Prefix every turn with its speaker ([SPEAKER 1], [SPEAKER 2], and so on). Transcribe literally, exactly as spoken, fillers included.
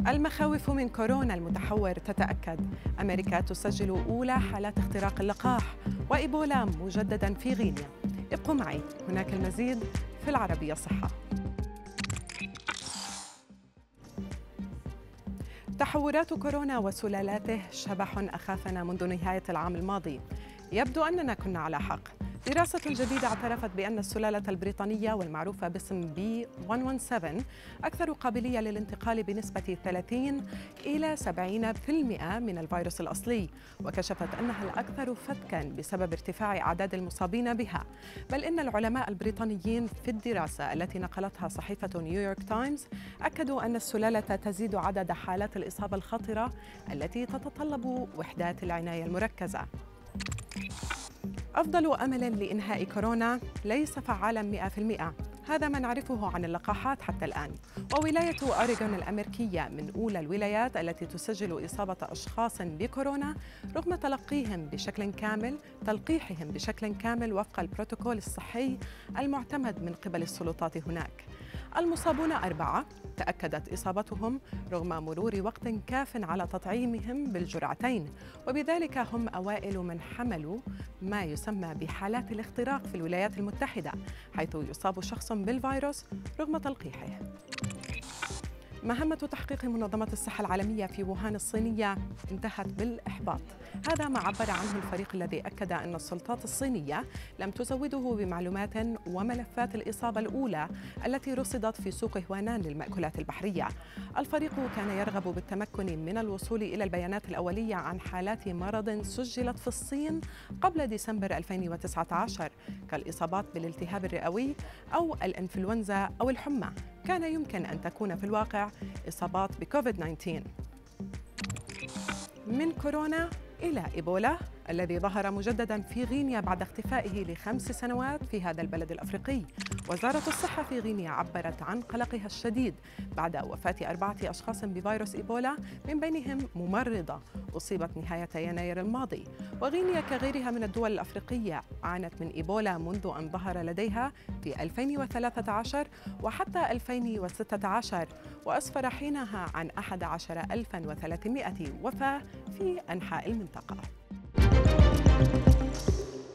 [SPEAKER 1] المخاوف من كورونا المتحور تتأكد. أمريكا تسجل أولى حالات اختراق اللقاح، وإيبولا مجدداً في غينيا. ابقوا معي، هناك المزيد في العربية صحة. تحورات كورونا وسلالاته شبح أخافنا منذ نهاية العام الماضي. يبدو أننا كنا على حق. دراسة جديدة اعترفت بأن السلالة البريطانية والمعروفة باسم بي مئة وسبعة عشر أكثر قابلية للانتقال بنسبة ثلاثين إلى سبعين بالمئة من الفيروس الأصلي، وكشفت أنها الأكثر فتكاً بسبب ارتفاع أعداد المصابين بها. بل إن العلماء البريطانيين في الدراسة التي نقلتها صحيفة نيويورك تايمز أكدوا أن السلالة تزيد عدد حالات الإصابة الخطرة التي تتطلب وحدات العناية المركزة. أفضل أمل لإنهاء كورونا ليس فعالاً مئة بالمئة، هذا ما نعرفه عن اللقاحات حتى الآن. وولاية أوريغون الأمريكية من أولى الولايات التي تسجل إصابة أشخاص بكورونا رغم تلقيهم بشكل كامل تلقيحهم بشكل كامل وفق البروتوكول الصحي المعتمد من قبل السلطات هناك. المصابون أربعة تأكدت إصابتهم رغم مرور وقت كاف على تطعيمهم بالجرعتين، وبذلك هم أوائل من حملوا ما يسمى بحالات الاختراق في الولايات المتحدة، حيث يصاب شخص بالفيروس رغم تلقيحه. مهمة تحقيق منظمة الصحة العالمية في ووهان الصينية انتهت بالإحباط، هذا ما عبر عنه الفريق الذي أكد أن السلطات الصينية لم تزوده بمعلومات وملفات الإصابة الأولى التي رصدت في سوق هوانان للمأكولات البحرية. الفريق كان يرغب بالتمكن من الوصول إلى البيانات الأولية عن حالات مرض سجلت في الصين قبل ديسمبر ألفين وتسعة عشر كالإصابات بالالتهاب الرئوي أو الإنفلونزا أو الحمى. كان يمكن أن تكون في الواقع إصابات بكوفيد تسعة عشر. من كورونا إلى إيبولا الذي ظهر مجدداً في غينيا بعد اختفائه لخمس سنوات في هذا البلد الأفريقي. وزارة الصحة في غينيا عبرت عن قلقها الشديد بعد وفاة أربعة أشخاص بفيروس إيبولا، من بينهم ممرضة أصيبت نهاية يناير الماضي. وغينيا كغيرها من الدول الأفريقية عانت من إيبولا منذ أن ظهر لديها في ألفين وثلاثة عشر وحتى ألفين وستة عشر، وأسفر حينها عن أحد عشر ألفاً وثلاثمئة وفاة في أنحاء المنطقة.